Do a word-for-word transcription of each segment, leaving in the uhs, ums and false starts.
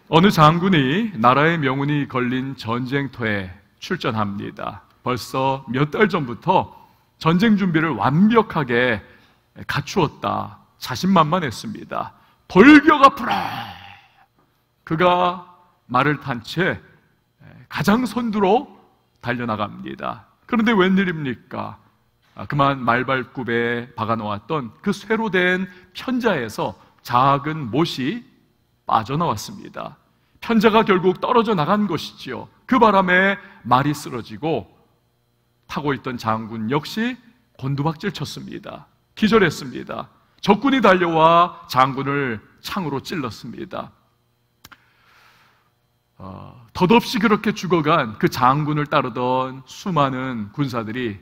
어느 장군이 나라의 명운이 걸린 전쟁터에 출전합니다. 벌써 몇 달 전부터 전쟁 준비를 완벽하게 갖추었다. 자신만만했습니다. 돌격 앞으로! 그가 말을 탄 채 가장 선두로 달려나갑니다. 그런데 웬일입니까? 그만 말발굽에 박아놓았던 그 쇠로 된 편자에서 작은 못이 빠져나왔습니다. 편자가 결국 떨어져 나간 것이지요. 그 바람에 말이 쓰러지고 타고 있던 장군 역시 곤두박질 쳤습니다. 기절했습니다. 적군이 달려와 장군을 창으로 찔렀습니다. 어, 덧없이 그렇게 죽어간 그 장군을 따르던 수많은 군사들이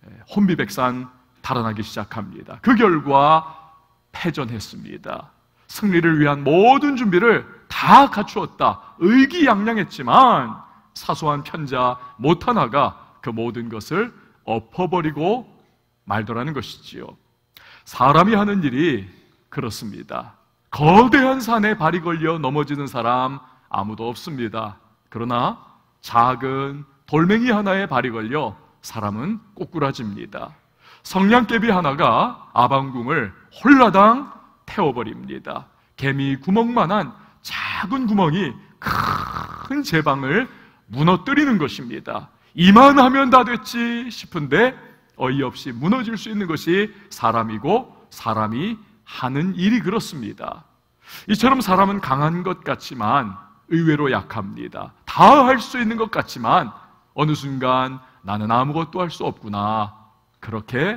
혼비백산 달아나기 시작합니다. 그 결과 패전했습니다. 승리를 위한 모든 준비를 다 갖추었다. 의기양양했지만 사소한 편자 못 하나가 그 모든 것을 엎어버리고 말더라는 것이지요. 사람이 하는 일이 그렇습니다. 거대한 산에 발이 걸려 넘어지는 사람 아무도 없습니다. 그러나 작은 돌멩이 하나에 발이 걸려 사람은 꼬꾸라집니다. 성냥개비 하나가 아방궁을 홀라당 태워버립니다. 개미 구멍만한 작은 구멍이 큰 제방을 무너뜨리는 것입니다. 이만하면 다 됐지 싶은데 어이없이 무너질 수 있는 것이 사람이고 사람이 하는 일이 그렇습니다. 이처럼 사람은 강한 것 같지만 의외로 약합니다. 다 할 수 있는 것 같지만 어느 순간 나는 아무것도 할 수 없구나, 그렇게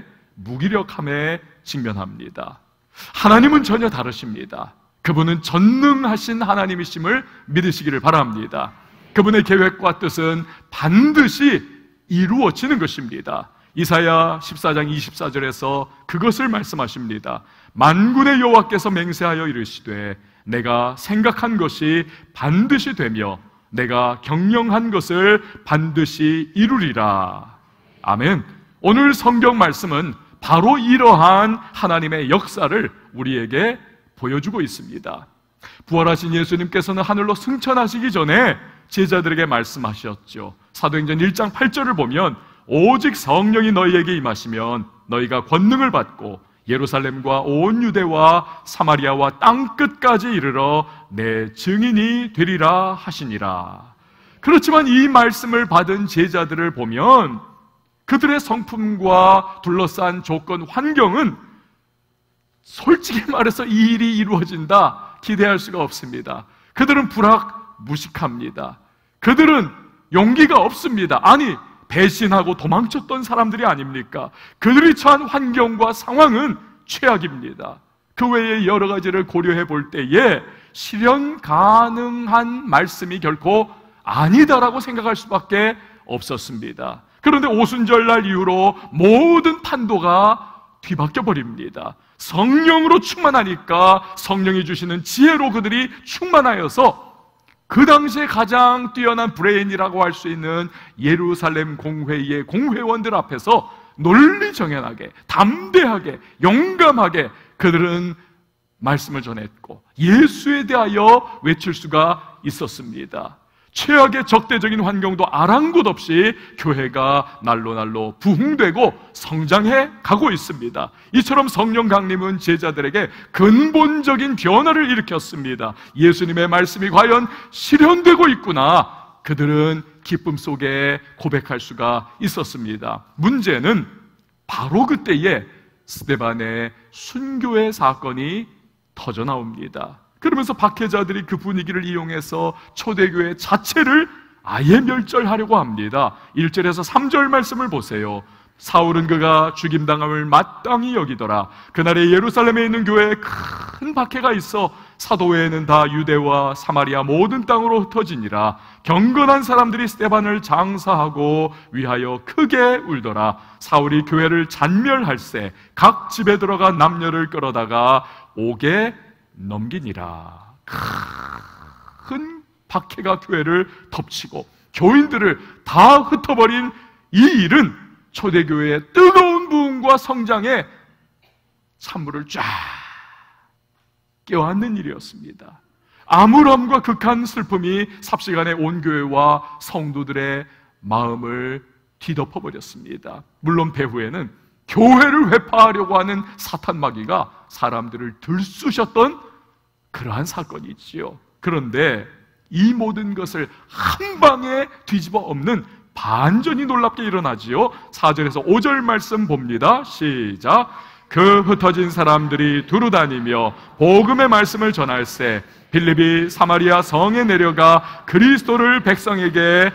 무기력함에 직면합니다. 하나님은 전혀 다르십니다. 그분은 전능하신 하나님이심을 믿으시기를 바랍니다. 그분의 계획과 뜻은 반드시 이루어지는 것입니다. 이사야 십사 장 이십사 절에서 그것을 말씀하십니다. 만군의 여호와께서 맹세하여 이르시되 내가 생각한 것이 반드시 되며 내가 경영한 것을 반드시 이루리라. 아멘. 오늘 성경 말씀은 바로 이러한 하나님의 역사를 우리에게 보여주고 있습니다. 부활하신 예수님께서는 하늘로 승천하시기 전에 제자들에게 말씀하셨죠. 사도행전 일 장 팔 절을 보면 오직 성령이 너희에게 임하시면 너희가 권능을 받고 예루살렘과 온 유대와 사마리아와 땅끝까지 이르러 내 증인이 되리라 하시니라. 그렇지만 이 말씀을 받은 제자들을 보면 그들의 성품과 둘러싼 조건, 환경은 솔직히 말해서 이 일이 이루어진다 기대할 수가 없습니다. 그들은 불확무식합니다. 그들은 용기가 없습니다. 아니, 배신하고 도망쳤던 사람들이 아닙니까? 그들이 처한 환경과 상황은 최악입니다. 그 외에 여러 가지를 고려해 볼 때에 실현 가능한 말씀이 결코 아니다라고 생각할 수밖에 없었습니다. 그런데 오순절날 이후로 모든 판도가 뒤바뀌어 버립니다. 성령으로 충만하니까 성령이 주시는 지혜로 그들이 충만하여서 그 당시에 가장 뛰어난 브레인이라고 할 수 있는 예루살렘 공회의 공회원들 앞에서 논리정연하게, 담대하게, 용감하게 그들은 말씀을 전했고 예수에 대하여 외칠 수가 있었습니다. 최악의 적대적인 환경도 아랑곳 없이 교회가 날로 날로 부흥되고 성장해 가고 있습니다. 이처럼 성령 강림은 제자들에게 근본적인 변화를 일으켰습니다. 예수님의 말씀이 과연 실현되고 있구나, 그들은 기쁨 속에 고백할 수가 있었습니다. 문제는 바로 그때에 스데반의 순교의 사건이 터져 나옵니다. 그러면서 박해자들이 그 분위기를 이용해서 초대교회 자체를 아예 멸절하려고 합니다. 일 절에서 삼 절 말씀을 보세요. 사울은 그가 죽임당함을 마땅히 여기더라. 그날에 예루살렘에 있는 교회에 큰 박해가 있어 사도 외에는 다 유대와 사마리아 모든 땅으로 흩어지니라. 경건한 사람들이 스데반을 장사하고 위하여 크게 울더라. 사울이 교회를 잔멸할세 각 집에 들어가 남녀를 끌어다가 옥에 넘기니라. 큰 박해가 교회를 덮치고 교인들을 다 흩어버린 이 일은 초대교회의 뜨거운 부흥과 성장에 찬물을 쫙 껴안는 일이었습니다. 암울함과 극한 슬픔이 삽시간에 온 교회와 성도들의 마음을 뒤덮어버렸습니다. 물론 배후에는 교회를 회파하려고 하는 사탄 마귀가 사람들을 들쑤셨던 그러한 사건이지요. 그런데 이 모든 것을 한 방에 뒤집어 엎는 반전이 놀랍게 일어나지요. 사 절에서 오 절 말씀 봅니다. 시작. 그 흩어진 사람들이 두루다니며 복음의 말씀을 전할세 빌립이 사마리아 성에 내려가 그리스도를 백성에게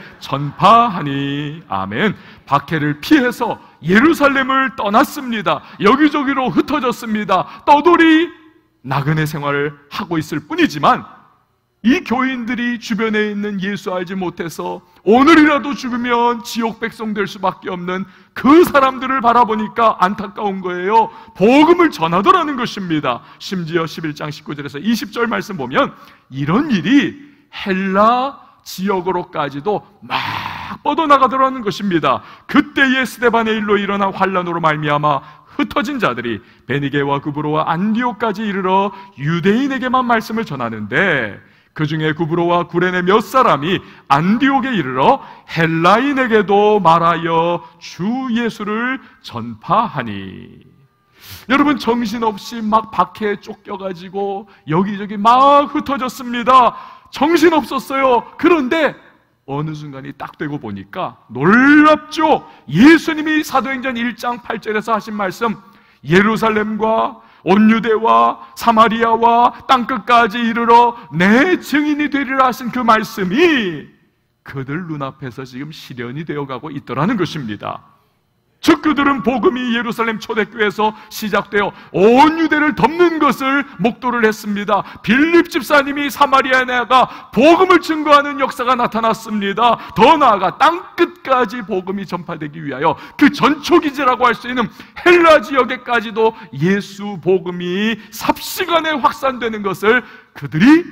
전파하니. 아멘. 박해를 피해서 예루살렘을 떠났습니다. 여기저기로 흩어졌습니다. 떠돌이 나그네 생활을 하고 있을 뿐이지만 이 교인들이 주변에 있는 예수 알지 못해서 오늘이라도 죽으면 지옥 백성 될 수밖에 없는 그 사람들을 바라보니까 안타까운 거예요. 복음을 전하더라는 것입니다. 심지어 십일 장 십구 절에서 이십 절 말씀 보면 이런 일이 헬라 지역으로까지도 막 뻗어나가더라는 것입니다. 그때의 스데반의 일로 일어난 환란으로 말미암아 흩어진 자들이 베니게와 구브로와 안디옥까지 이르러 유대인에게만 말씀을 전하는데 그 중에 구브로와 구레네 몇 사람이 안디옥에 이르러 헬라인에게도 말하여 주 예수를 전파하니. 여러분, 정신없이 막 박해에 쫓겨가지고 여기저기 막 흩어졌습니다. 정신없었어요. 그런데 어느 순간이 딱 되고 보니까 놀랍죠. 예수님이 사도행전 일 장 팔 절에서 하신 말씀, 예루살렘과 온 유대와 사마리아와 땅끝까지 이르러 내 증인이 되리라 하신 그 말씀이 그들 눈앞에서 지금 실현이 되어가고 있더라는 것입니다. 즉 그들은 복음이 예루살렘 초대교회에서 시작되어 온 유대를 덮는 것을 목도를 했습니다. 빌립 집사님이 사마리아에 나가 복음을 증거하는 역사가 나타났습니다. 더 나아가 땅끝까지 복음이 전파되기 위하여 그 전초기지라고 할 수 있는 헬라 지역에까지도 예수 복음이 삽시간에 확산되는 것을 그들이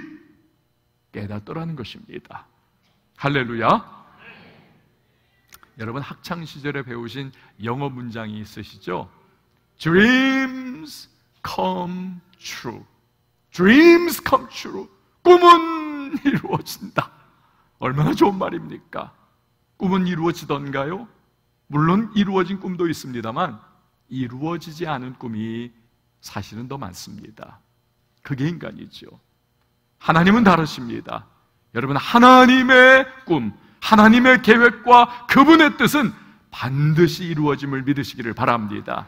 깨닫더라는 것입니다. 할렐루야. 여러분 학창시절에 배우신 영어 문장이 있으시죠? Dreams come true. Dreams come true. 꿈은 이루어진다. 얼마나 좋은 말입니까? 꿈은 이루어지던가요? 물론 이루어진 꿈도 있습니다만 이루어지지 않은 꿈이 사실은 더 많습니다. 그게 인간이죠. 하나님은 다르십니다. 여러분, 하나님의 꿈, 하나님의 계획과 그분의 뜻은 반드시 이루어짐을 믿으시기를 바랍니다.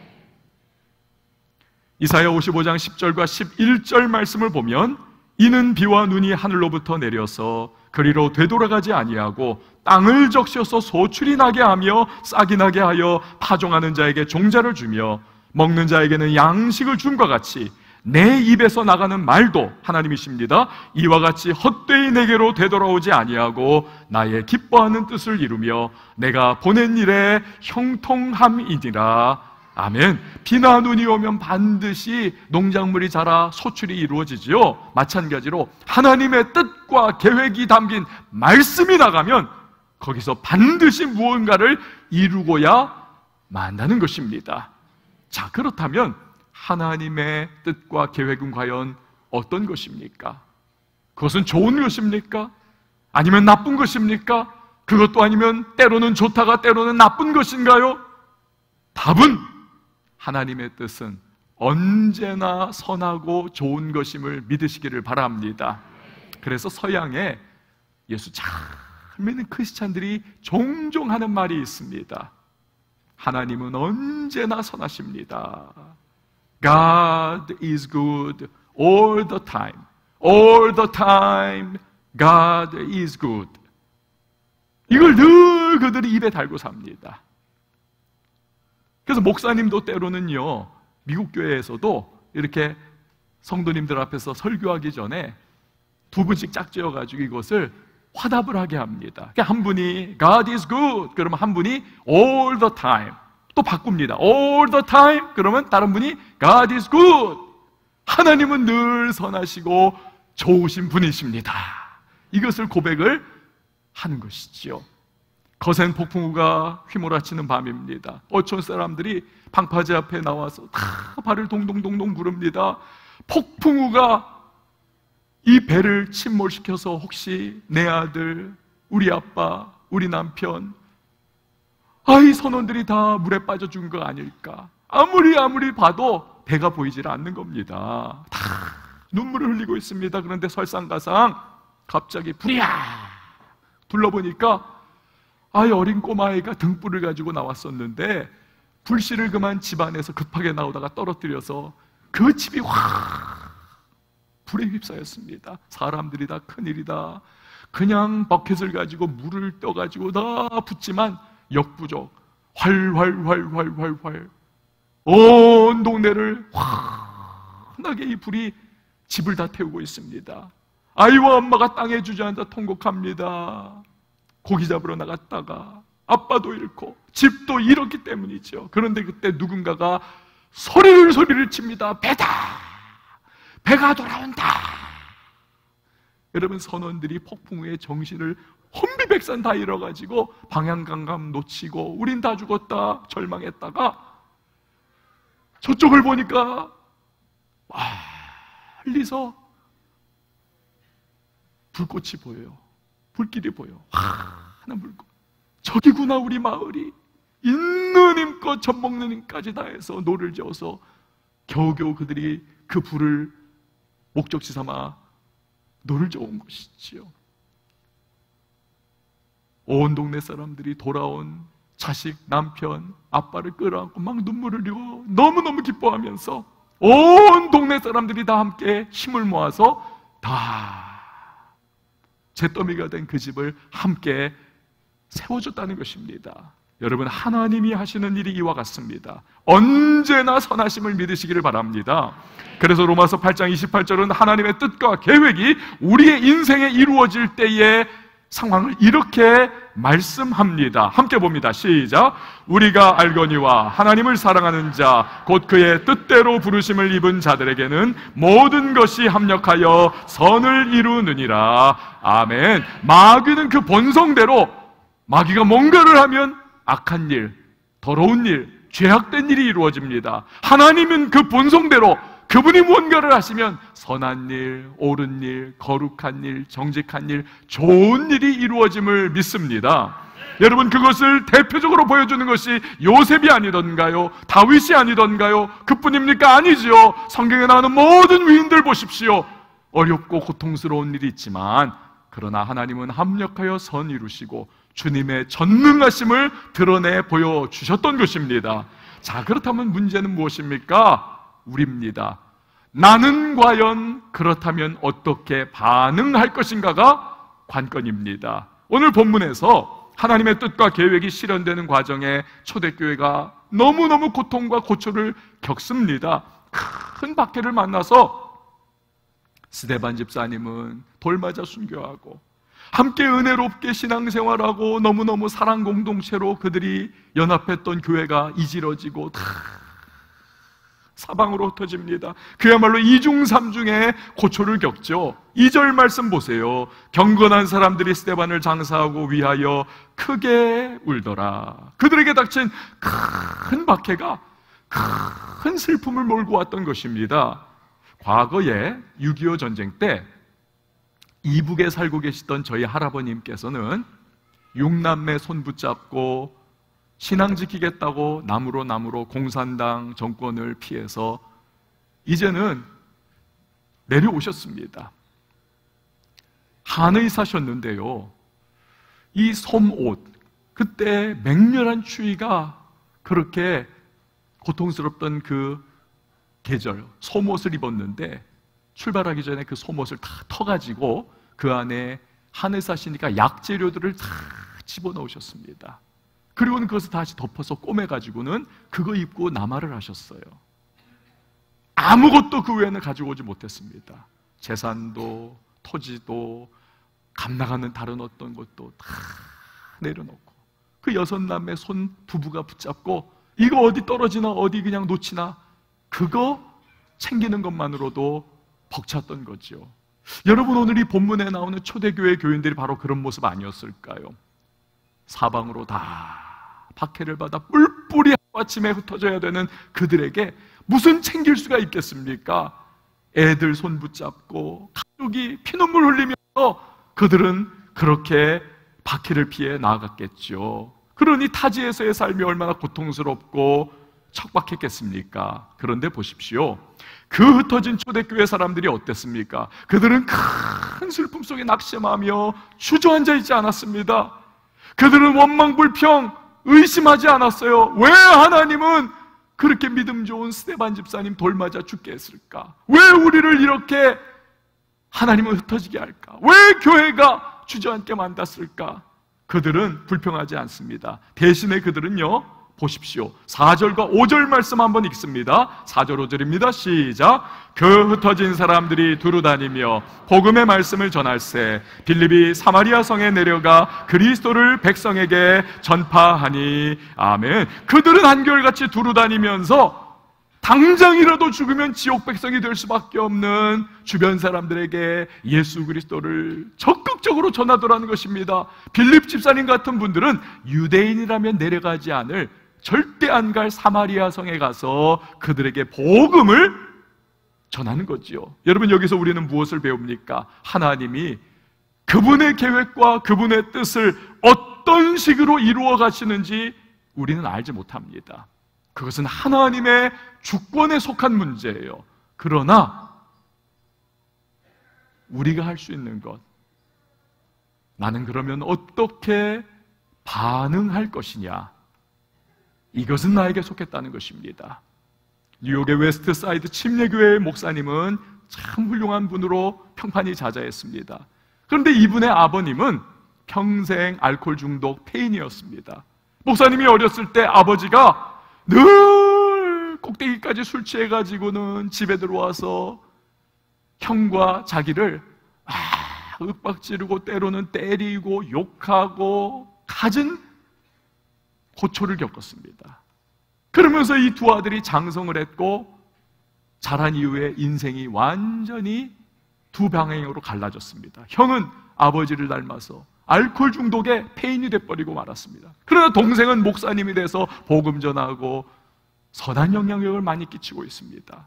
이사야 오십오 장 십 절과 십일 절 말씀을 보면 이는 비와 눈이 하늘로부터 내려서 그리로 되돌아가지 아니하고 땅을 적셔서 소출이 나게 하며 싹이 나게 하여 파종하는 자에게 종자를 주며 먹는 자에게는 양식을 줌과 같이 내 입에서 나가는 말도, 하나님이십니다, 이와 같이 헛되이 내게로 되돌아오지 아니하고 나의 기뻐하는 뜻을 이루며 내가 보낸 일에 형통함이니라. 아멘. 비나 눈이 오면 반드시 농작물이 자라 소출이 이루어지지요. 마찬가지로 하나님의 뜻과 계획이 담긴 말씀이 나가면 거기서 반드시 무언가를 이루고야 만다는 것입니다. 자, 그렇다면 하나님의 뜻과 계획은 과연 어떤 것입니까? 그것은 좋은 것입니까? 아니면 나쁜 것입니까? 그것도 아니면 때로는 좋다가 때로는 나쁜 것인가요? 답은 하나님의 뜻은 언제나 선하고 좋은 것임을 믿으시기를 바랍니다. 그래서 서양에 예수 잘 믿는 크리스찬들이 종종 하는 말이 있습니다. 하나님은 언제나 선하십니다. God is good all the time. All the time God is good. 이걸 늘 그들이 입에 달고 삽니다. 그래서 목사님도 때로는요, 미국 교회에서도 이렇게 성도님들 앞에서 설교하기 전에 두 분씩 짝지어가지고 이것을 화답을 하게 합니다. 한 분이 God is good 그러면 한 분이 all the time 또 바꿉니다. All the time 그러면 다른 분이 God is good. 하나님은 늘 선하시고 좋으신 분이십니다. 이것을 고백을 하는 것이지요. 거센 폭풍우가 휘몰아치는 밤입니다. 어촌 사람들이 방파제 앞에 나와서 다 발을 동동동동 구릅니다. 폭풍우가 이 배를 침몰시켜서 혹시 내 아들, 우리 아빠, 우리 남편, 아이 선원들이 다 물에 빠져 죽은 거 아닐까? 아무리 아무리 봐도 배가 보이질 않는 겁니다. 다 눈물을 흘리고 있습니다. 그런데 설상가상 갑자기 불이야! 둘러보니까 아이 어린 꼬마아이가 등불을 가지고 나왔었는데 불씨를 그만 집안에서 급하게 나오다가 떨어뜨려서 그 집이 확 불에 휩싸였습니다. 사람들이 다 큰일이다. 그냥 버켓을 가지고 물을 떠가지고 다 붓지만 역부족 활활활활활활 온 동네를 환하게 이 불이 집을 다 태우고 있습니다. 아이와 엄마가 땅에 주저앉아 통곡합니다. 고기 잡으러 나갔다가 아빠도 잃고 집도 잃었기 때문이죠. 그런데 그때 누군가가 소리를 소리를 칩니다. 배다! 배가 돌아온다! 여러분, 선원들이 폭풍 후에 정신을 혼비백산 다 잃어가지고 방향감각 놓치고 우린 다 죽었다 절망했다가 저쪽을 보니까 멀리서 불꽃이 보여요. 불길이 보여. 하나 불꽃. 저기구나 우리 마을이. 있는 힘껏 젖먹는 힘까지 다 해서 노를 저어서 겨우겨우 그들이 그 불을 목적지 삼아 노를 저은 것이지요. 온 동네 사람들이 돌아온 자식, 남편, 아빠를 끌어안고 막 눈물을 흘리고 너무너무 기뻐하면서 온 동네 사람들이 다 함께 힘을 모아서 다 잿더미가 된 그 집을 함께 세워줬다는 것입니다. 여러분, 하나님이 하시는 일이 이와 같습니다. 언제나 선하심을 믿으시기를 바랍니다. 그래서 로마서 팔 장 이십팔 절은 하나님의 뜻과 계획이 우리의 인생에 이루어질 때의 상황을 이렇게 말씀합니다. 함께 봅니다. 시작. 우리가 알거니와 하나님을 사랑하는 자 곧 그의 뜻대로 부르심을 입은 자들에게는 모든 것이 합력하여 선을 이루느니라. 아멘. 마귀는 그 본성대로 마귀가 뭔가를 하면 악한 일, 더러운 일, 죄악된 일이 이루어집니다. 하나님은 그 본성대로 그분이 뭔가를 하시면 선한 일, 옳은 일, 거룩한 일, 정직한 일, 좋은 일이 이루어짐을 믿습니다. 여러분, 그것을 대표적으로 보여주는 것이 요셉이 아니던가요? 다윗이 아니던가요? 그뿐입니까? 아니죠. 성경에 나오는 모든 위인들 보십시오. 어렵고 고통스러운 일이 있지만 그러나 하나님은 합력하여 선 이루시고 주님의 전능하심을 드러내 보여주셨던 것입니다. 자, 그렇다면 문제는 무엇입니까? 우리입니다. 나는 과연 그렇다면 어떻게 반응할 것인가가 관건입니다. 오늘 본문에서 하나님의 뜻과 계획이 실현되는 과정에 초대교회가 너무너무 고통과 고초를 겪습니다. 큰 박해를 만나서 스데반 집사님은 돌맞아 순교하고 함께 은혜롭게 신앙생활하고 너무너무 사랑 공동체로 그들이 연합했던 교회가 이지러지고 다 사방으로 흩어집니다. 그야말로 이중삼중의 고초를 겪죠. 이 절 말씀 보세요. 경건한 사람들이 스데반을 장사하고 위하여 크게 울더라. 그들에게 닥친 큰 박해가 큰 슬픔을 몰고 왔던 것입니다. 과거에 육이오 전쟁 때 이북에 살고 계시던 저희 할아버님께서는 육남매 손 붙잡고 신앙 지키겠다고 남으로 남으로 공산당 정권을 피해서 이제는 내려오셨습니다. 한의 사셨는데요, 이 솜옷, 그때 맹렬한 추위가 그렇게 고통스럽던 그 계절, 솜옷을 입었는데 출발하기 전에 그 솜옷을 다 터가지고 그 안에 한의 사시니까 약재료들을 다 집어넣으셨습니다. 그리고는 그것을 다시 덮어서 꼬매가지고는 그거 입고 남하를 하셨어요. 아무것도 그 외에는 가지고 오지 못했습니다. 재산도 토지도 감 나가는 다른 어떤 것도 다 내려놓고 그 여섯 남매 손 부부가 붙잡고 이거 어디 떨어지나 어디 그냥 놓치나 그거 챙기는 것만으로도 벅찼던 거죠. 여러분, 오늘 이 본문에 나오는 초대교회 교인들이 바로 그런 모습 아니었을까요? 사방으로 다 박해를 받아 뿔뿔이 아침에 흩어져야 되는 그들에게 무슨 챙길 수가 있겠습니까? 애들 손 붙잡고 가족이 피눈물 흘리면서 그들은 그렇게 박해를 피해 나아갔겠죠. 그러니 타지에서의 삶이 얼마나 고통스럽고 척박했겠습니까? 그런데 보십시오. 그 흩어진 초대교회 사람들이 어땠습니까? 그들은 큰 슬픔 속에 낙심하며 주저앉아 있지 않았습니다. 그들은 원망불평, 의심하지 않았어요. 왜 하나님은 그렇게 믿음 좋은 스데반 집사님 돌 맞아 죽게 했을까? 왜 우리를 이렇게 하나님은 흩어지게 할까? 왜 교회가 주저앉게 만났을까? 그들은 불평하지 않습니다. 대신에 그들은요, 보십시오. 사 절과 오 절 말씀 한번 읽습니다. 사 절 오 절입니다. 시작. 그 흩어진 사람들이 두루다니며 복음의 말씀을 전할세 빌립이 사마리아 성에 내려가 그리스도를 백성에게 전파하니. 아멘. 그들은 한결같이 두루다니면서 당장이라도 죽으면 지옥 백성이 될 수밖에 없는 주변 사람들에게 예수 그리스도를 적극적으로 전하더라는 것입니다. 빌립 집사님 같은 분들은 유대인이라면 내려가지 않을, 절대 안 갈 사마리아 성에 가서 그들에게 복음을 전하는 거지요. 여러분, 여기서 우리는 무엇을 배웁니까? 하나님이 그분의 계획과 그분의 뜻을 어떤 식으로 이루어 가시는지 우리는 알지 못합니다. 그것은 하나님의 주권에 속한 문제예요. 그러나 우리가 할 수 있는 것, 나는 그러면 어떻게 반응할 것이냐, 이것은 나에게 속했다는 것입니다. 뉴욕의 웨스트사이드 침례교회의 목사님은 참 훌륭한 분으로 평판이 자자했습니다. 그런데 이분의 아버님은 평생 알코올 중독 폐인이었습니다. 목사님이 어렸을 때 아버지가 늘 꼭대기까지 술 취해가지고는 집에 들어와서 형과 자기를 아, 윽박지르고 때로는 때리고 욕하고 갖은 고초를 겪었습니다. 그러면서 이 두 아들이 장성을 했고 자란 이후에 인생이 완전히 두 방향으로 갈라졌습니다. 형은 아버지를 닮아서 알코올 중독에 폐인이 돼버리고 말았습니다. 그러나 동생은 목사님이 돼서 복음 전하고 선한 영향력을 많이 끼치고 있습니다.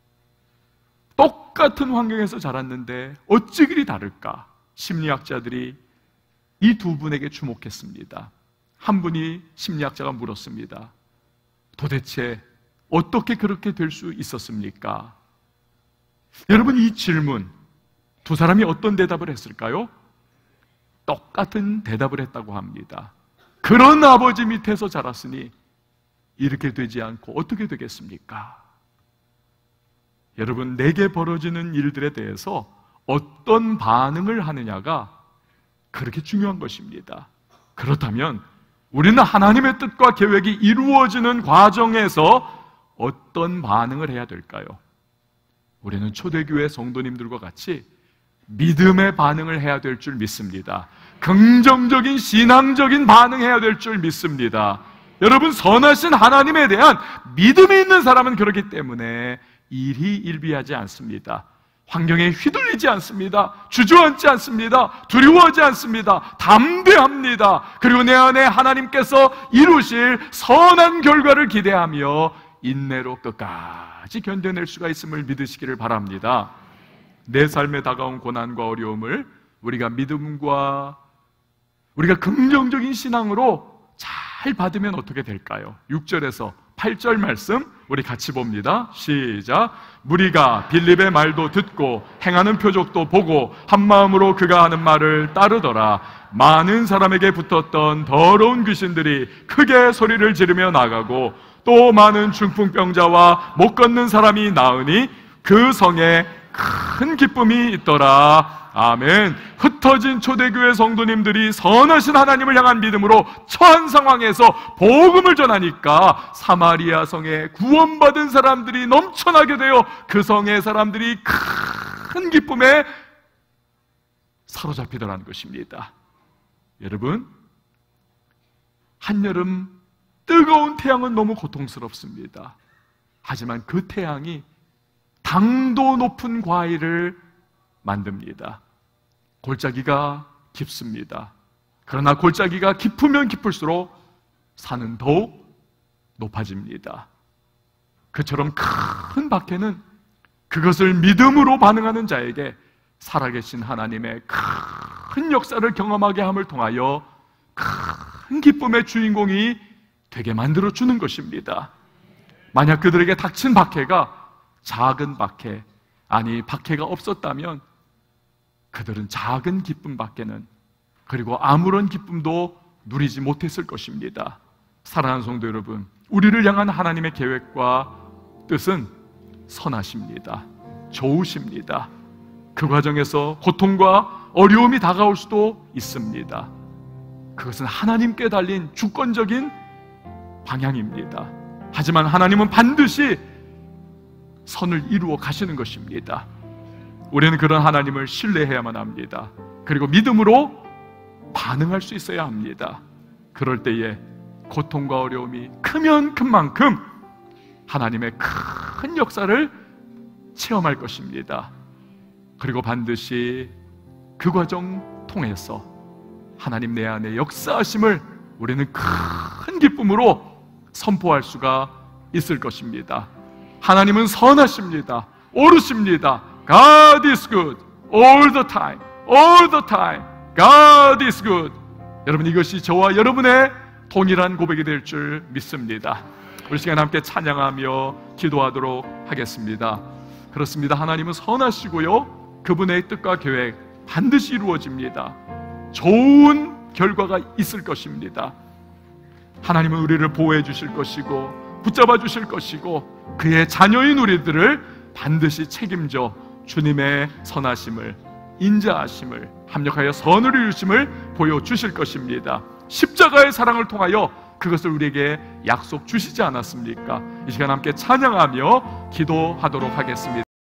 똑같은 환경에서 자랐는데 어찌 그리 다를까? 심리학자들이 이 두 분에게 주목했습니다. 한 분이 심리학자가 물었습니다. 도대체 어떻게 그렇게 될 수 있었습니까? 여러분, 이 질문 두 사람이 어떤 대답을 했을까요? 똑같은 대답을 했다고 합니다. 그런 아버지 밑에서 자랐으니 이렇게 되지 않고 어떻게 되겠습니까? 여러분, 내게 벌어지는 일들에 대해서 어떤 반응을 하느냐가 그렇게 중요한 것입니다. 그렇다면 우리는 하나님의 뜻과 계획이 이루어지는 과정에서 어떤 반응을 해야 될까요? 우리는 초대교회 성도님들과 같이 믿음의 반응을 해야 될 줄 믿습니다. 긍정적인 신앙적인 반응해야 될 줄 믿습니다. 여러분, 선하신 하나님에 대한 믿음이 있는 사람은 그렇기 때문에 일희 일비하지 않습니다. 환경에 휘둘리지 않습니다. 주저앉지 않습니다. 두려워하지 않습니다. 담대합니다. 그리고 내 안에 하나님께서 이루실 선한 결과를 기대하며 인내로 끝까지 견뎌낼 수가 있음을 믿으시기를 바랍니다. 내 삶에 다가온 고난과 어려움을 우리가 믿음과 우리가 긍정적인 신앙으로 잘 받으면 어떻게 될까요? 육 절에서 팔 절 말씀 우리 같이 봅니다. 시작. 무리가 빌립의 말도 듣고 행하는 표적도 보고 한마음으로 그가 하는 말을 따르더라. 많은 사람에게 붙었던 더러운 귀신들이 크게 소리를 지르며 나가고 또 많은 중풍병자와 못 걷는 사람이 나으니 그 성에 큰 기쁨이 있더라. 아멘. 흩어진 초대교회 성도님들이 선하신 하나님을 향한 믿음으로 처한 상황에서 복음을 전하니까 사마리아 성에 구원받은 사람들이 넘쳐나게 되어 그 성의 사람들이 큰 기쁨에 사로잡히더라는 것입니다. 여러분, 한여름 뜨거운 태양은 너무 고통스럽습니다. 하지만 그 태양이 당도 높은 과일을 만듭니다. 골짜기가 깊습니다. 그러나 골짜기가 깊으면 깊을수록 산은 더욱 높아집니다. 그처럼 큰 밭에는 그것을 믿음으로 반응하는 자에게 살아계신 하나님의 큰 역사를 경험하게 함을 통하여 큰 기쁨의 주인공이 되게 만들어주는 것입니다. 만약 그들에게 닥친 박해가 작은 박해, 아니 박해가 없었다면 그들은 작은 기쁨밖에는, 그리고 아무런 기쁨도 누리지 못했을 것입니다. 사랑하는 성도 여러분, 우리를 향한 하나님의 계획과 뜻은 선하십니다. 좋으십니다. 그 과정에서 고통과 어려움이 다가올 수도 있습니다. 그것은 하나님께 달린 주권적인 방향입니다. 하지만 하나님은 반드시 선을 이루어 가시는 것입니다. 우리는 그런 하나님을 신뢰해야만 합니다. 그리고 믿음으로 반응할 수 있어야 합니다. 그럴 때에 고통과 어려움이 크면 큰 만큼 하나님의 큰 역사를 체험할 것입니다. 그리고 반드시 그 과정 통해서 하나님 내 안에 역사하심을 우리는 큰 기쁨으로 선포할 수가 있을 것입니다. 하나님은 선하십니다. 옳으십니다. God is good all the time, all the time. God is good. 여러분, 이것이 저와 여러분의 동일한 고백이 될 줄 믿습니다. 우리 시간 함께 찬양하며 기도하도록 하겠습니다. 그렇습니다. 하나님은 선하시고요, 그분의 뜻과 계획 반드시 이루어집니다. 좋은 결과가 있을 것입니다. 하나님은 우리를 보호해 주실 것이고 붙잡아 주실 것이고 그의 자녀인 우리들을 반드시 책임져 주님의 선하심을, 인자하심을, 합력하여 선을 이루심을 보여주실 것입니다. 십자가의 사랑을 통하여 그것을 우리에게 약속 주시지 않았습니까? 이 시간 함께 찬양하며 기도하도록 하겠습니다.